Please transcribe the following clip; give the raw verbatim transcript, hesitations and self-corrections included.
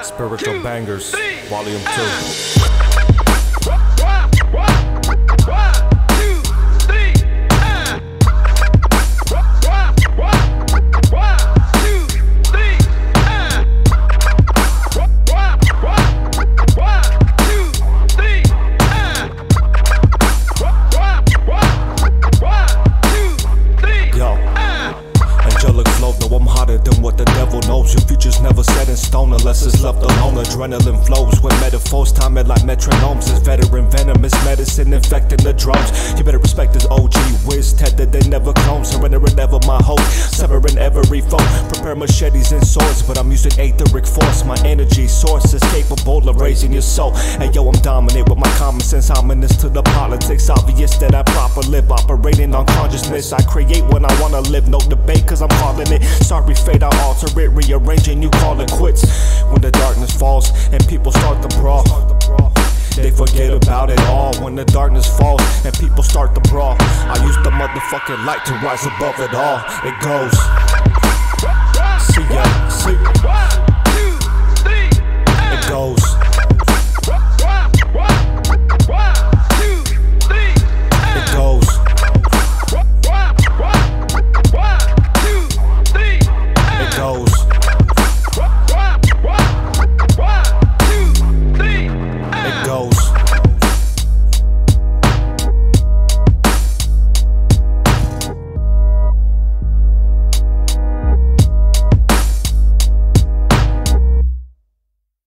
Spiritual Bangers, Volume two. I'm hotter than what the devil knows. Your future's never set in stone unless it's left alone. Adrenaline flows with metaphors, time it like metronomes. It's veteran venomous medicine infecting the drums. You better respect this O G whiz, Ted that they never clone. Surrendering never my hope, severing every foe. Prepare machetes and swords, but I'm using etheric force. My energy source is capable of raising your soul. Hey yo, I'm dominant with my common sense, ominous to the politics. Obvious that I proper live, operating on consciousness. I create when I wanna live, no debate cause I'm calling it. Sorry fate, I'll alter it, rearranging, you call it quits. When the darkness falls and people start to brawl, they forget about it all. When the darkness falls and people start to brawl, I use the motherfucking light to rise above it all. It goes, see ya, see